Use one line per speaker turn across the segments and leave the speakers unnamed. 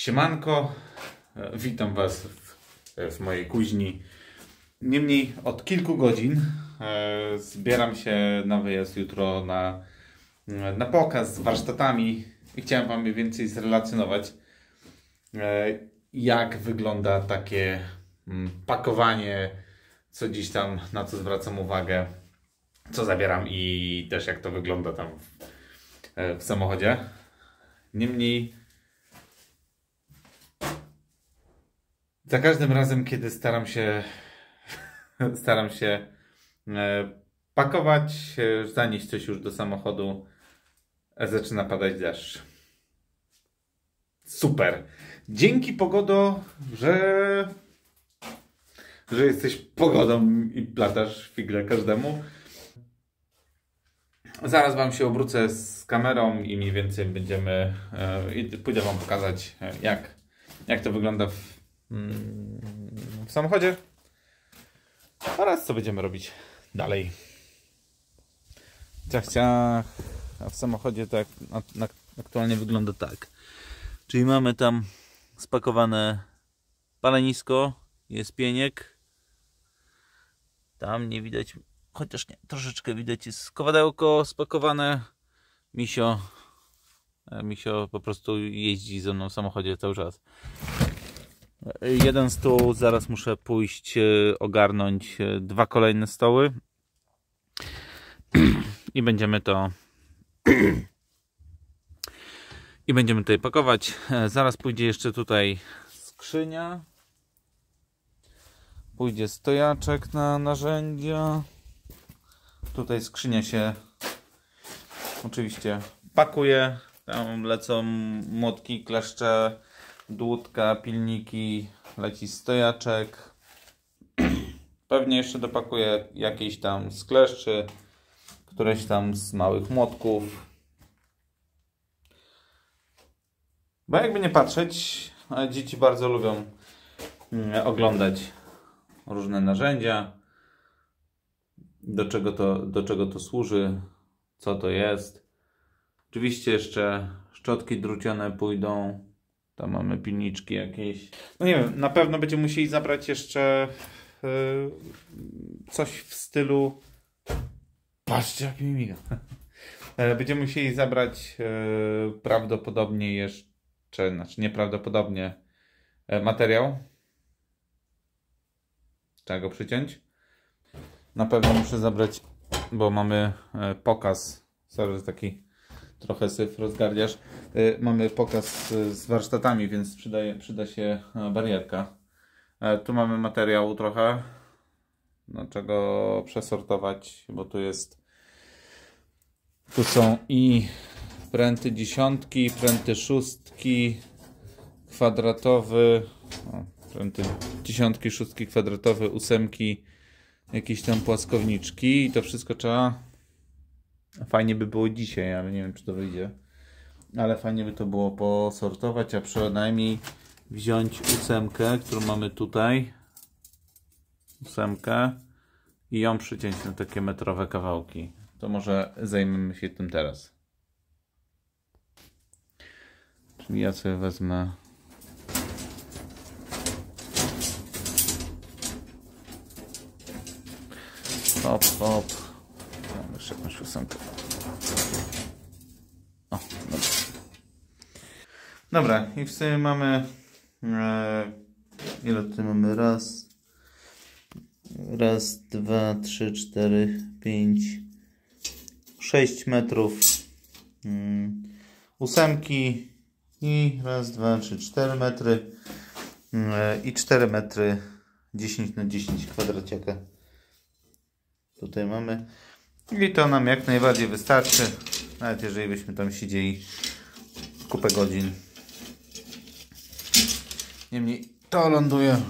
Siemanko, witam Was w mojej kuźni. Niemniej od kilku godzin zbieram się na wyjazd jutro na pokaz z warsztatami i chciałem Wam mniej więcej zrelacjonować, jak wygląda takie pakowanie, co dziś tam, na co zwracam uwagę, co zabieram i też jak to wygląda tam w samochodzie. Niemniej za każdym razem, kiedy staram się pakować, zanieść coś już do samochodu, zaczyna padać deszcz. Super! Dzięki pogodo, że jesteś pogodą i platasz figle każdemu. Zaraz Wam się obrócę z kamerą i mniej więcej pójdę Wam pokazać, jak to wygląda w samochodzie oraz co będziemy robić dalej. A w samochodzie tak aktualnie wygląda tak. Czyli mamy tam spakowane palenisko, jest pieniek. Tam nie widać, chociaż nie, troszeczkę widać, jest kowadełko spakowane. Misio po prostu jeździ ze mną w samochodzie cały czas. Jeden stół, zaraz muszę pójść ogarnąć 2 kolejne stoły i będziemy tutaj pakować. Zaraz pójdzie jeszcze tutaj skrzynia, pójdzie stojaczek na narzędzia. Tutaj skrzynia się oczywiście pakuje, tam lecą młotki, kleszcze, dłutka, pilniki, leci stojaczek. Pewnie jeszcze dopakuję jakieś tam z kleszczy, któreś tam z małych młotków. Bo jakby nie patrzeć, dzieci bardzo lubią oglądać różne narzędzia, do czego to służy, co to jest. Oczywiście jeszcze szczotki drucione pójdą. Tam mamy pilniczki jakieś. No nie wiem, na pewno będziemy musieli zabrać jeszcze coś w stylu... Patrzcie, jak mi miga. Będziemy musieli zabrać prawdopodobnie jeszcze, znaczy nieprawdopodobnie, materiał. Trzeba go przyciąć. Na pewno muszę zabrać, bo mamy pokaz. Sorry, że taki trochę syf rozgardiasz. Mamy pokaz z warsztatami, więc przyda się barierka. Tu mamy materiału trochę, no czego przesortować, bo tu są i pręty 10, pręty 6, kwadratowy, pręty 10, 6 kwadratowe, 8, jakieś tam płaskowniczki i to wszystko trzeba. Fajnie by było dzisiaj, ale nie wiem, czy to wyjdzie. Ale fajnie by to było posortować, a przynajmniej wziąć 8, którą mamy tutaj. 8 i ją przyciąć na takie metrowe kawałki. To może zajmiemy się tym teraz. Czyli ja sobie wezmę hop. Mam jeszcze jakąś 8. O, dobra. Dobra, i w sumie mamy ile tutaj mamy? Raz, 2, 3, 4, 5, 6 metrów 8 i raz, 2, 3, 4 metry i 4 metry 10 na 10 kwadraciaka. Tutaj mamy i to nam jak najbardziej wystarczy, nawet jeżeli byśmy tam siedzieli kupę godzin. Niemniej to ląduje.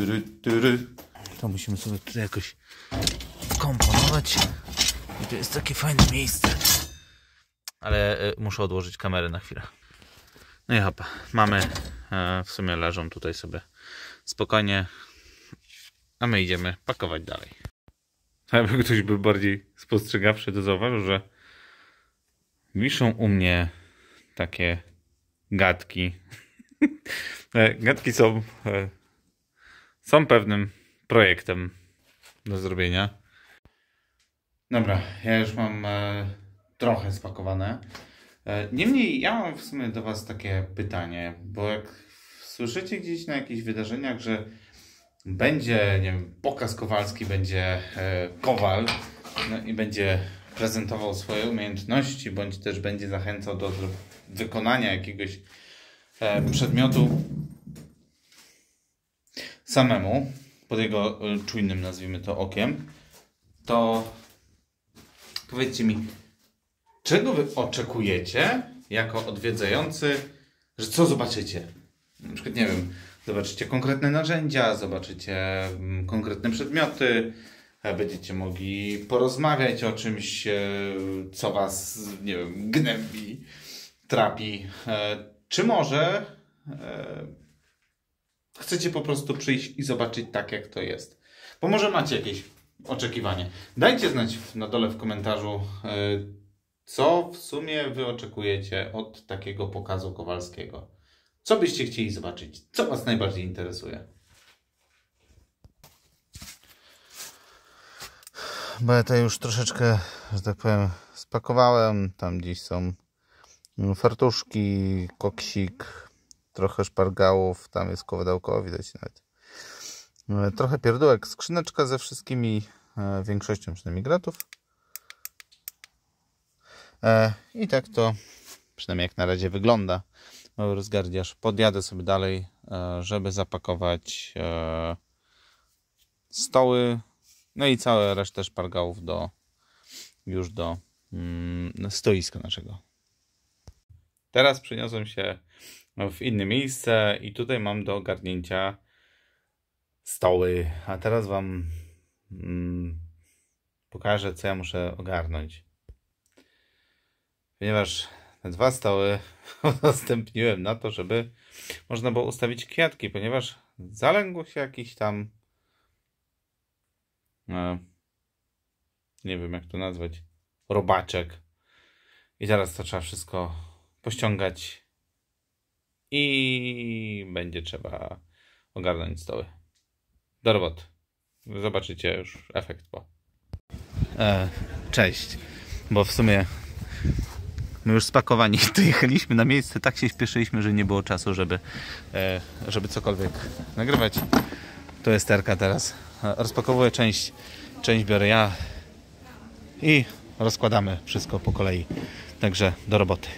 To musimy sobie tutaj jakoś wkomponować. I to jest takie fajne miejsce. Ale muszę odłożyć kamerę na chwilę. No i hopa, mamy, w sumie leżą tutaj sobie spokojnie, a my idziemy pakować dalej. Jakby ktoś był bardziej spostrzegawczy, to zauważył, że wiszą u mnie takie gadki Gadki są pewnym projektem do zrobienia. Dobra, ja już mam trochę spakowane. Niemniej ja mam w sumie do Was takie pytanie, bo jak słyszycie gdzieś na jakichś wydarzeniach, że będzie, nie wiem, pokaz kowalski, będzie kowal, no i będzie prezentował swoje umiejętności, bądź też będzie zachęcał do wykonania jakiegoś przedmiotu samemu, pod jego czujnym, nazwijmy to, okiem, to powiedzcie mi, czego wy oczekujecie jako odwiedzający, że co zobaczycie? Na przykład, nie wiem, zobaczycie konkretne narzędzia, zobaczycie konkretne przedmioty, będziecie mogli porozmawiać o czymś, co was, nie wiem, gnębi, trapi. Czy może chcecie po prostu przyjść i zobaczyć tak, jak to jest? Bo może macie jakieś oczekiwanie. Dajcie znać na dole w komentarzu, co w sumie wy oczekujecie od takiego pokazu kowalskiego. Co byście chcieli zobaczyć? Co was najbardziej interesuje? Bo ja to już troszeczkę, że tak powiem, spakowałem. Tam gdzieś są fartuszki, koksik, trochę szpargałów, tam jest kowadełko, widać nawet. Trochę pierdółek, skrzyneczka ze wszystkimi, większością przynajmniej gratów. I tak to przynajmniej jak na razie wygląda. Mały rozgardiasz. Podjadę sobie dalej, żeby zapakować stoły, no i całe resztę szpargałów już do stoiska naszego. Teraz przeniosłem się w inne miejsce i tutaj mam do ogarnięcia stoły. A teraz wam pokażę, co ja muszę ogarnąć. Ponieważ te dwa stoły udostępniłem na to, żeby można było ustawić kwiatki, ponieważ zalęgł się jakiś tam nie wiem, jak to nazwać, robaczek. I teraz to trzeba wszystko pościągać i będzie trzeba ogarnąć stoły. Do roboty. Zobaczycie już efekt po. Cześć, bo w sumie my już spakowani dojechaliśmy na miejsce, tak się śpieszyliśmy, że nie było czasu, żeby cokolwiek nagrywać. To jest Terka teraz. Rozpakowuję część biorę ja i rozkładamy wszystko po kolei. Także do roboty.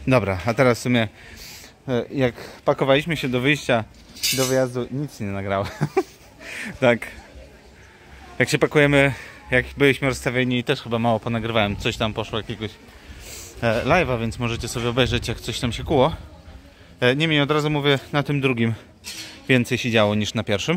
Dobra, a teraz w sumie jak pakowaliśmy się do wyjścia, do wyjazdu, nic nie nagrałem. Tak. Jak się pakujemy, jak byliśmy rozstawieni, też chyba mało ponagrywałem. Coś tam poszło jakiegoś live'a, więc możecie sobie obejrzeć, jak coś tam się kuło. Niemniej od razu mówię, na tym drugim więcej się działo niż na pierwszym.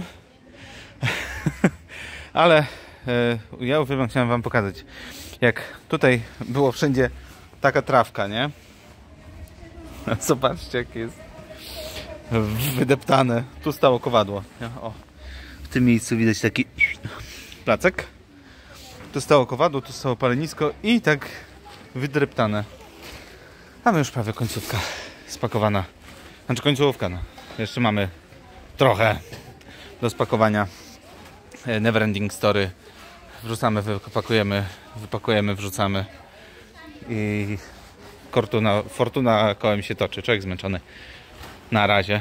Ale ja uwielbiam, chciałem wam pokazać, jak tutaj było wszędzie taka trawka, nie? Zobaczcie, jak jest wydeptane. Tu stało kowadło. O, w tym miejscu widać taki placek. Tu stało kowadło, tu stało palenisko i tak wydreptane. Mamy już prawie końcówka spakowana. Znaczy końcówka, no. Jeszcze mamy trochę do spakowania. Neverending Story. Wrzucamy, wypakujemy, wrzucamy. I fortuna kołem się toczy. Człowiek zmęczony. Na razie.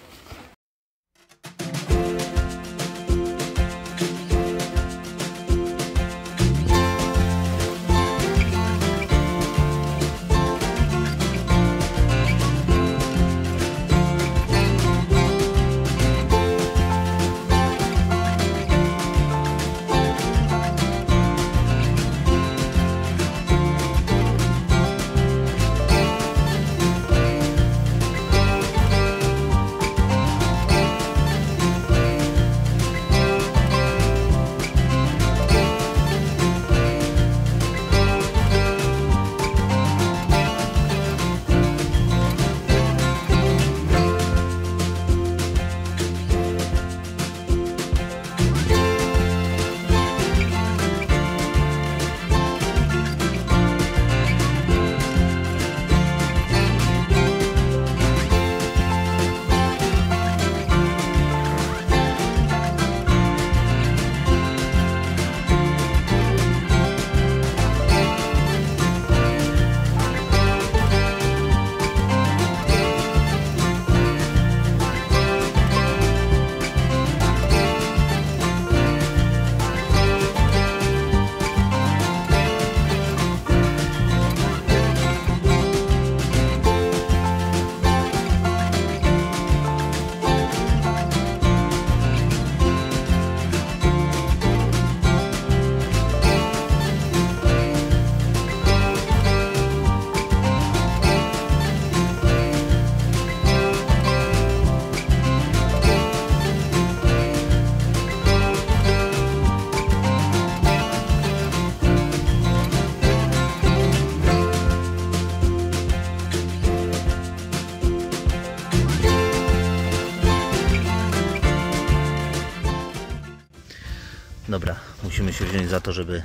Dobra, musimy się wziąć za to, żeby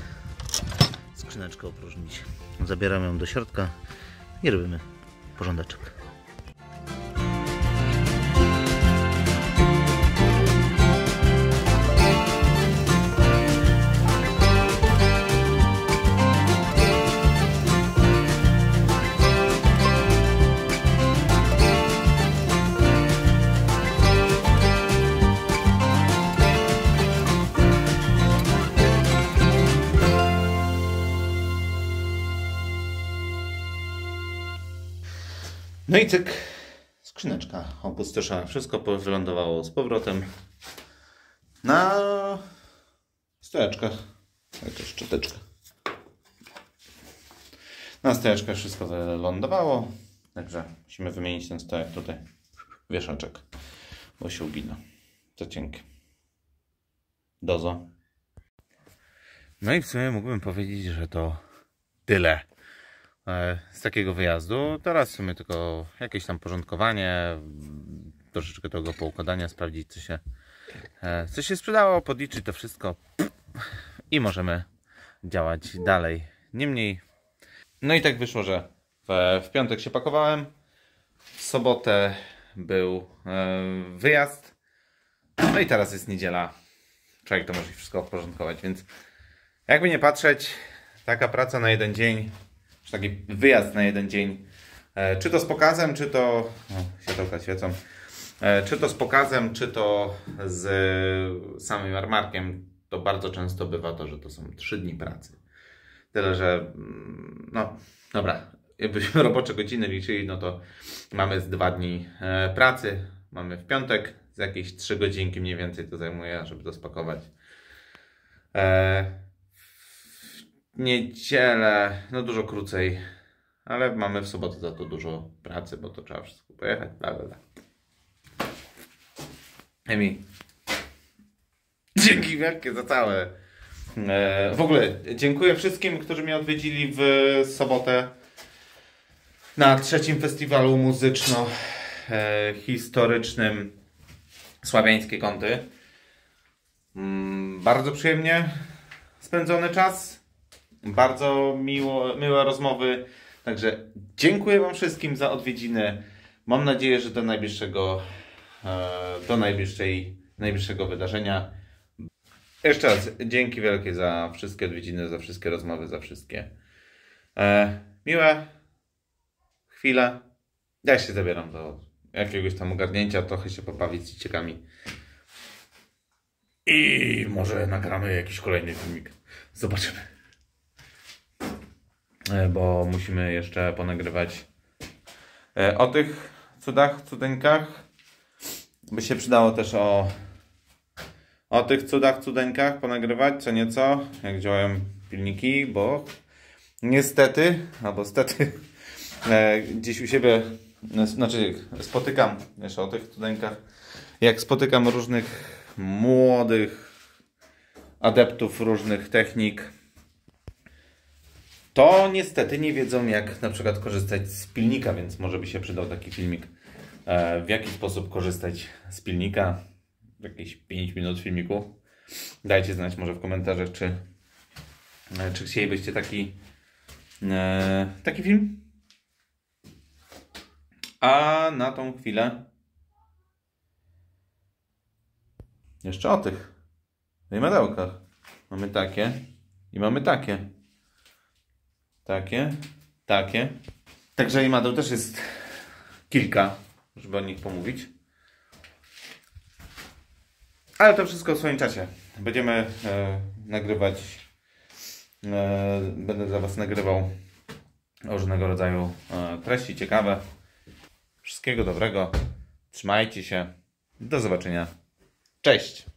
skrzyneczkę opróżnić. Zabieramy ją do środka i robimy porządeczek. No i cyk, skrzyneczka opustoszała. Wszystko wylądowało z powrotem na stojeczkach. Jakaś szczoteczka. Na stojeczkach wszystko wylądowało. Także musimy wymienić ten stojak tutaj. Wieszaczek, bo się ugina. Za cienkie. Dozo. No i w sumie mógłbym powiedzieć, że to tyle z takiego wyjazdu. Teraz w sumie tylko jakieś tam porządkowanie, troszeczkę tego poukładania, sprawdzić co się sprzedało, podliczyć to wszystko i możemy działać dalej. Niemniej, no i tak wyszło, że w piątek się pakowałem, w sobotę był wyjazd, no i teraz jest niedziela. Człowiek to może wszystko uporządkować, więc jakby nie patrzeć, taka praca na jeden dzień, czy taki wyjazd na jeden dzień, czy to z pokazem, czy to... światełka świecą. Czy to z pokazem, czy to z samym jarmarkiem, to bardzo często bywa to, że to są 3 dni pracy. Tyle, że... No, dobra. jakbyśmy robocze godziny liczyli, no to mamy z 2 dni pracy. Mamy w piątek, z jakieś 3 godzinki mniej więcej to zajmuje, żeby to spakować. W niedzielę, no dużo krócej, ale mamy w sobotę za to dużo pracy, bo to trzeba wszystko pojechać, bla bla bla. Emi, dzięki wielkie za całe. W ogóle dziękuję wszystkim, którzy mnie odwiedzili w sobotę na 3. festiwalu muzyczno-historycznym Sławiańskie Kąty. Bardzo przyjemnie spędzony czas. Bardzo miłe rozmowy. Także dziękuję wam wszystkim za odwiedziny. Mam nadzieję, że do najbliższego wydarzenia. Jeszcze raz dzięki wielkie za wszystkie odwiedziny, za wszystkie rozmowy, za wszystkie miłe chwile. Ja się zabieram do jakiegoś tam ogarnięcia, trochę się pobawić z dzieciakami. I może nagramy jakiś kolejny filmik. Zobaczymy. Bo musimy jeszcze ponagrywać o tych cudeńkach. By się przydało też o tych cudeńkach ponagrywać co nieco, jak działają pilniki, bo niestety, albo stety, gdzieś u siebie, znaczy spotykam jeszcze o tych cudeńkach, jak spotykam różnych młodych adeptów różnych technik, to niestety nie wiedzą, jak na przykład korzystać z pilnika, więc może by się przydał taki filmik, w jaki sposób korzystać z pilnika. Jakieś 5 minut filmiku. Dajcie znać może w komentarzach, czy chcielibyście taki film. A na tą chwilę jeszcze o tych wymadełkach. Mamy takie i mamy takie. Takie. Także imadeł też jest kilka, żeby o nich pomówić. Ale to wszystko w swoim czasie. Będziemy nagrywać. Będę dla was nagrywał różnego rodzaju treści ciekawe. Wszystkiego dobrego. Trzymajcie się. Do zobaczenia. Cześć.